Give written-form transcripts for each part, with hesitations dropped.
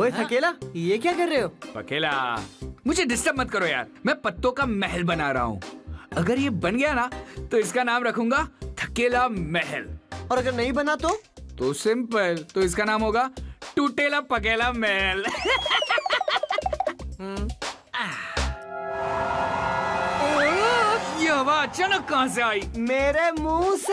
ओए थकेला, ये क्या कर रहे हो? पकेला, मुझे डिस्टर्ब मत करो यार, मैं पत्तों का महल बना रहा हूँ। अगर ये बन गया ना तो इसका नाम रखूंगा थकेला महल। और अगर नहीं बना तो सिंपल, तो इसका नाम होगा टूटेला पकेला महल। ये हवा अचानक कहाँ से आई? मेरे मुंह से।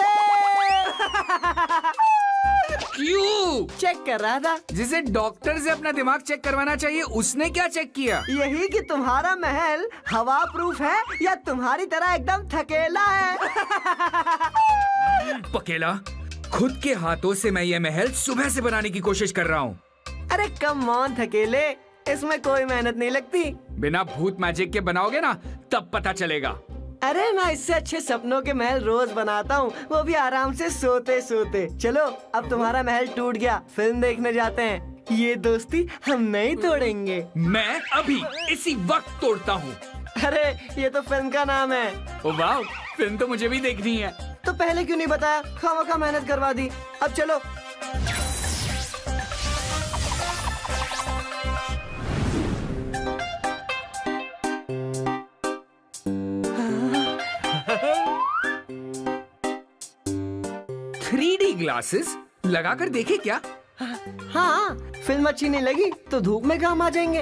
क्यों? चेक कर रहा था। जिसे डॉक्टर से अपना दिमाग चेक करवाना चाहिए उसने क्या चेक किया? यही कि तुम्हारा महल हवा प्रूफ है या तुम्हारी तरह एकदम थकेला है। पकेला, खुद के हाथों से मैं ये महल सुबह से बनाने की कोशिश कर रहा हूँ। अरे कम ऑन थकेले, इसमें कोई मेहनत नहीं लगती। बिना भूत मैजिक के बनाओगे ना तब पता चलेगा। अरे मैं इससे अच्छे सपनों के महल रोज बनाता हूँ, वो भी आराम से सोते सोते। चलो अब तुम्हारा महल टूट गया, फिल्म देखने जाते हैं। ये दोस्ती हम नहीं तोड़ेंगे। मैं अभी इसी वक्त तोड़ता हूँ। अरे ये तो फिल्म का नाम है। ओ वाह, फिल्म तो मुझे भी देखनी है। तो पहले क्यों नहीं बताया? खामखा मेहनत करवा दी। अब चलो। ग्लासेस लगाकर देखे क्या? हाँ, फिल्म अच्छी नहीं लगी तो धूप में काम आ जाएंगे।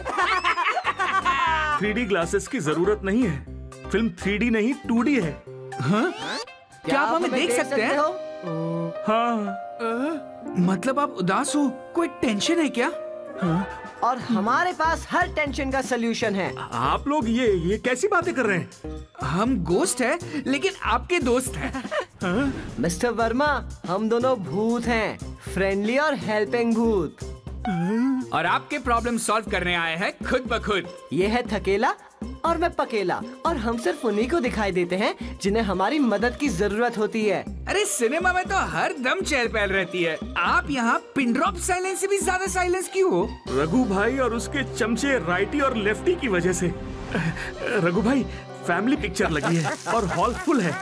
3D ग्लासेस की जरूरत नहीं है, फिल्म 3D नहीं 2D है। हाँ? क्या आप हमें देख सकते हैं? हाँ। मतलब आप उदास हो, कोई टेंशन है क्या? हाँ? और हमारे पास हर टेंशन का सलूशन है। आप लोग ये कैसी बातें कर रहे हैं? हम गोस्ट हैं, लेकिन आपके दोस्त हैं। हाँ? मिस्टर वर्मा, हम दोनों भूत हैं, फ्रेंडली और हेल्पिंग भूत। और आपके प्रॉब्लम सॉल्व करने आए हैं खुद ब खुद। ये है थकेला और मैं पकेला, और हम सिर्फ उन्हीं को दिखाई देते हैं जिन्हें हमारी मदद की जरूरत होती है। अरे सिनेमा में तो हर दम चहल पहल रहती है, आप यहाँ पिन ड्रॉप साइलेंस से भी ज्यादा साइलेंस क्यों हो? रघु भाई और उसके चमचे राइटी और लेफ्टी की वजह से। रघु भाई, फैमिली पिक्चर लगी है और हॉल फुल है।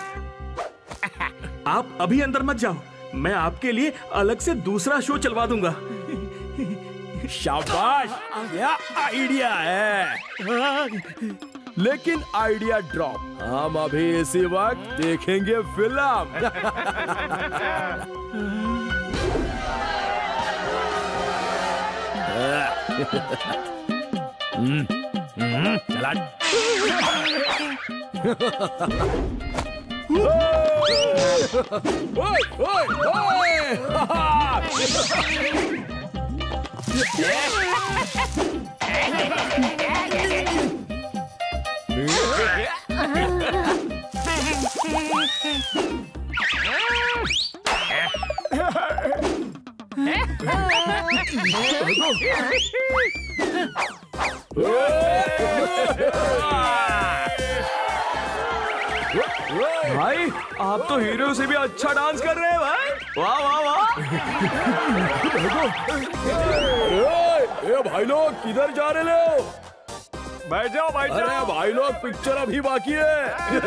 आप अभी अंदर मत जाओ, मैं आपके लिए अलग से दूसरा शो चलवा दूंगा। शाबाश, क्या आइडिया है। लेकिन आइडिया ड्रॉप, हम अभी इसी वक्त देखेंगे फिल्म। चला। ओए, ओए, ओए। भाई, आप तो हीरो से भी अच्छा डांस कर रहे हैं भाई। वाह वाह वाह। ए भाई लोग, किधर जा रहे हो? बैठ जाओ बैठ जाओ। अरे भाई लोग, पिक्चर अभी बाकी है।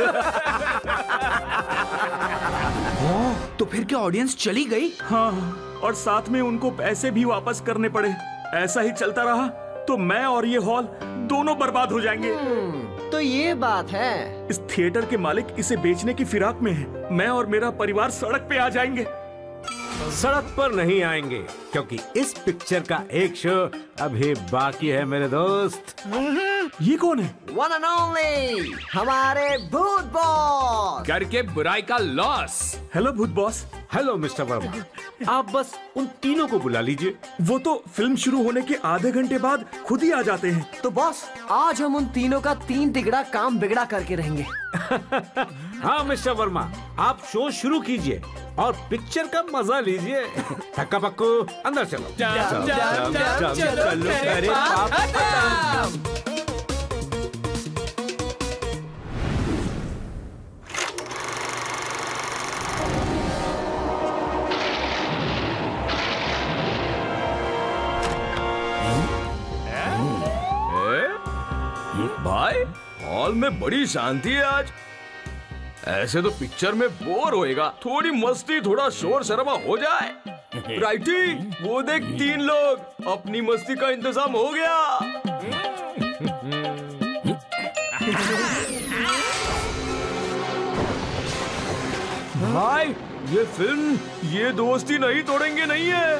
तो फिर क्या ऑडियंस चली गई? हाँ, और साथ में उनको पैसे भी वापस करने पड़े। ऐसा ही चलता रहा तो मैं और ये हॉल दोनों बर्बाद हो जाएंगे। तो ये बात है। इस थिएटर के मालिक इसे बेचने की फिराक में है। मैं और मेरा परिवार सड़क पे आ जाएंगे। सड़क पर नहीं आएंगे, क्योंकि इस पिक्चर का एक शो अभी बाकी है मेरे दोस्त। ये कौन है? वन एंड ओनली हमारे भूत बॉस। करके बुराई का लॉस। हेलो भूत बॉस। हेलो मिस्टर वर्मा, आप बस उन तीनों को बुला लीजिए। वो तो फिल्म शुरू होने के आधे घंटे बाद खुद ही आ जाते हैं। तो बॉस, आज हम उन तीनों का 3 तिगड़ा काम बिगड़ा करके रहेंगे। हाँ मिस्टर वर्मा, आप शो शुरू कीजिए और पिक्चर का मजा लीजिए। थक्का पक्कू, अंदर चलो। चलो अरे बाप। भाई, हॉल में बड़ी शांति है आज। ऐसे तो पिक्चर में बोर होएगा, थोड़ी मस्ती, थोड़ा शोर शराबा हो जाए। राइटी, वो देख 3 लोग। अपनी मस्ती का इंतजाम हो गया। भाई, ये फिल्म ये दोस्ती नहीं तोड़ेंगे नहीं है।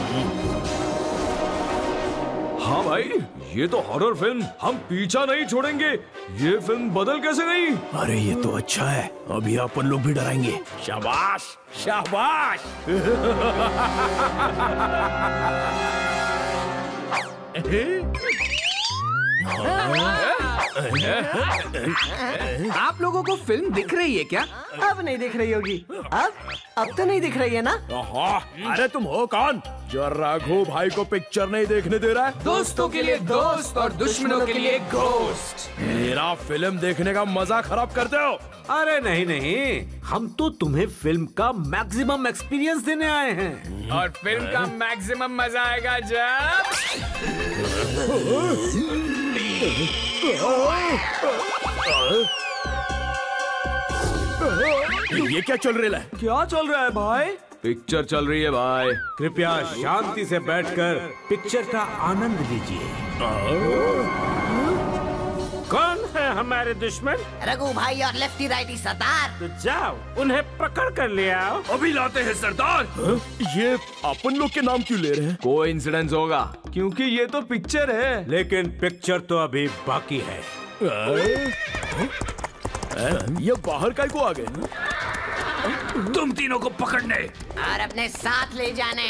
हाँ भाई, ये तो हॉरर फिल्म, हम पीछा नहीं छोड़ेंगे। ये फिल्म बदल कैसे गई? अरे ये तो अच्छा है, अभी अपन लोग भी डराएंगे। शाबाश शाबाश। आप लोगों को फिल्म दिख रही है क्या? अब नहीं दिख रही होगी। अब तो नहीं दिख रही है ना? अरे तुम हो कौन जो रघु भाई को पिक्चर नहीं देखने दे रहा है? दोस्तों के लिए दोस्त और दुश्मनों के लिए घोस्ट। मेरा फिल्म देखने का मजा खराब करते हो। अरे नहीं नहीं, हम तो तुम्हें फिल्म का मैक्सिमम एक्सपीरियंस देने आए हैं। और फिल्म का मैक्सिमम मजा आएगा जब ये क्या चल रहा है? क्या चल रहा है भाई? पिक्चर चल रही है भाई। कृपया शांति से बैठकर पिक्चर का आनंद लीजिए। कौन है हमारे दुश्मन? रघु भाई और लेफ्टी राइटी सरदार। तो जाओ उन्हें पकड़ कर ले आओ। अभी लाते हैं सरदार। ये अपन लोग के नाम क्यों ले रहे हैं? कोइंसिडेंस होगा, क्योंकि ये तो पिक्चर है। लेकिन पिक्चर तो अभी बाकी है। ये बाहर काय को आ गए? तुम तीनों को पकड़ने और अपने साथ ले जाने।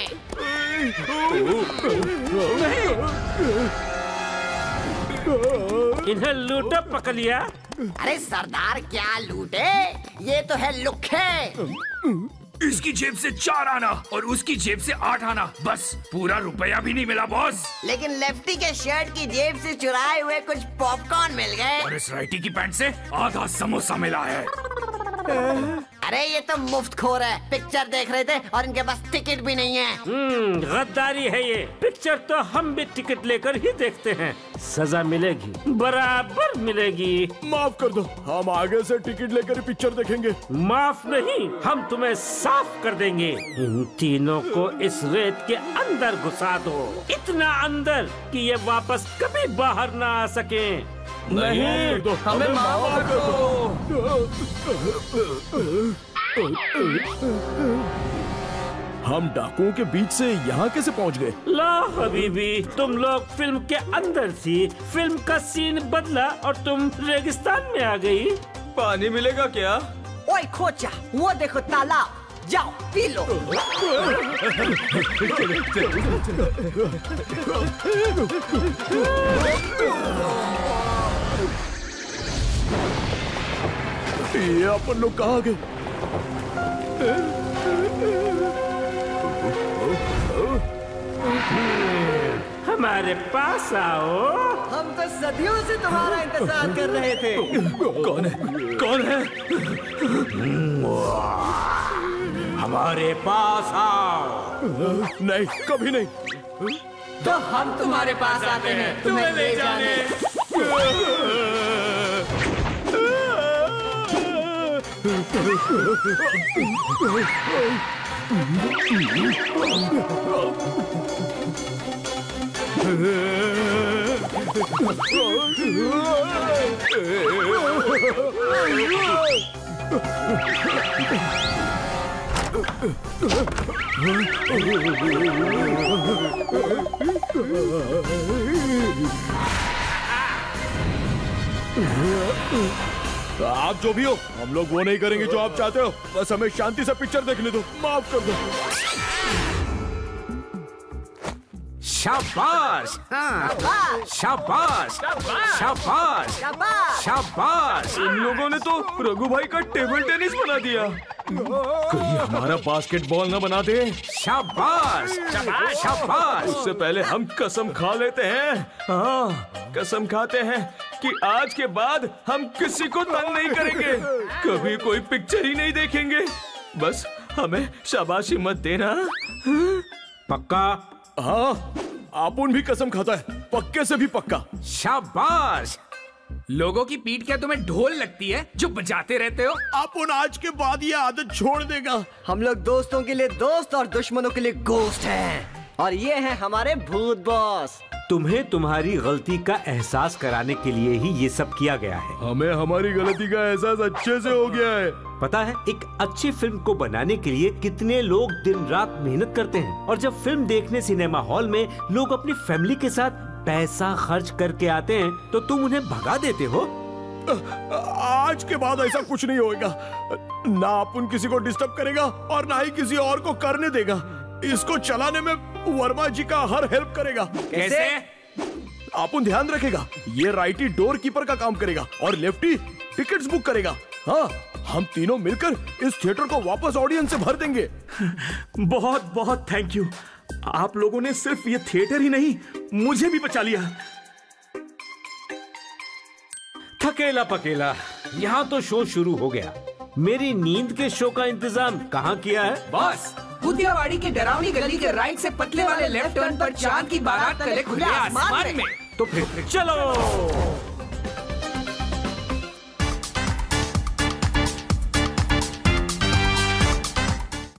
इन्हें लूटा पकड़ लिया। अरे सरदार क्या लूटे, ये तो है लुक्खे। इसकी जेब से 4 आना और उसकी जेब से 8 आना, बस पूरा रुपया भी नहीं मिला बॉस। लेकिन लेफ्टी के शर्ट की जेब से चुराए हुए कुछ पॉपकॉर्न मिल गए। और इस राइटी की पैंट से आधा समोसा मिला है। अरे ये तो मुफ्तखोर है, पिक्चर देख रहे थे और इनके पास टिकट भी नहीं है। गद्दारी है ये। पिक्चर तो हम भी टिकट लेकर ही देखते हैं। सजा मिलेगी, बराबर मिलेगी। माफ कर दो, हम आगे से टिकट लेकर ही पिक्चर देखेंगे। माफ नहीं, हम तुम्हें साफ कर देंगे। इन तीनों को इस रेत के अंदर घुसा दो, इतना अंदर कि ये वापस कभी बाहर ना आ सके। नहीं, हमें माफ कर दो। हम डाकुओं के बीच से यहाँ कैसे पहुँच गए? ला हबीबी, तुम लोग फिल्म के अंदर थी, फिल्म का सीन बदला और तुम रेगिस्तान में आ गई। पानी मिलेगा क्या? ओए खोचा, वो देखो तालाब, जाओ पी लो। ये अपन लोग कहाँ गए? हमारे पास आओ। हम तो सदियों से तुम्हारा इंतजार कर रहे थे। कौन है? कौन है? हमारे पास आओ। नहीं, कभी नहीं। तो हम तुम्हारे पास आते हैं तुम्हें ले जाने। आप जो भी हो, हम लोग वो नहीं करेंगे जो आप चाहते हो। बस हमें शांति से पिक्चर देखने दो, माफ कर दो। शाबाश, हाँ, शाबाश, शाबाश, शाबाश। इन लोगों ने तो रघु भाई का टेबल टेनिस बना दिया। कहीं हमारा बास्केटबॉल न बना दे। शाबाश, शाबाश। उससे पहले हम कसम खा लेते हैं। हाँ, कसम खाते हैं कि आज के बाद हम किसी को तंग नहीं करेंगे, कभी कोई पिक्चर ही नहीं देखेंगे। बस हमें शाबाशी मत देना। पक्का? हाँ, आपुन भी कसम खाता है, पक्के से भी पक्का। शाबाश। लोगों की पीठ क्या तुम्हें ढोल लगती है जो बजाते रहते हो? अपन आज के बाद ये आदत छोड़ देगा। हम लोग दोस्तों के लिए दोस्त और दुश्मनों के लिए गोश्त हैं। और ये हैं हमारे भूत बॉस। तुम्हें तुम्हारी गलती का एहसास कराने के लिए ही ये सब किया गया है। हमें हमारी गलती का एहसास अच्छे से हो गया है। पता है एक अच्छी फिल्म को बनाने के लिए कितने लोग दिन रात मेहनत करते हैं, और जब फिल्म देखने सिनेमा हॉल में लोग अपनी फैमिली के साथ पैसा खर्च करके आते हैं तो तुम उन्हें भगा देते हो। आज के बाद ऐसा कुछ नहीं होगा। ना अपन किसी को डिस्टर्ब करेगा और ना ही किसी और को करने देगा। इसको चलाने में वर्मा जी का हर हेल्प करेगा। कैसे? अपन ध्यान रखेगा, ये राइटी डोर कीपर का काम करेगा और लेफ्टी टिकट्स बुक करेगा। हाँ, हम तीनों मिलकर इस थिएटर को वापस ऑडियंस से भर देंगे। बहुत बहुत थैंक यू। आप लोगों ने सिर्फ ये थिएटर ही नहीं, मुझे भी बचा लिया। थकेला पकेला, यहाँ तो शो शुरू हो गया। मेरी नींद के शो का इंतजाम कहाँ किया है? बॉस, भूतियावाड़ी की डरावनी गली के राइट से पतले वाले लेफ्ट टर्न पर चांद की बारात तले खुले आसमान में। तो फिर चलो।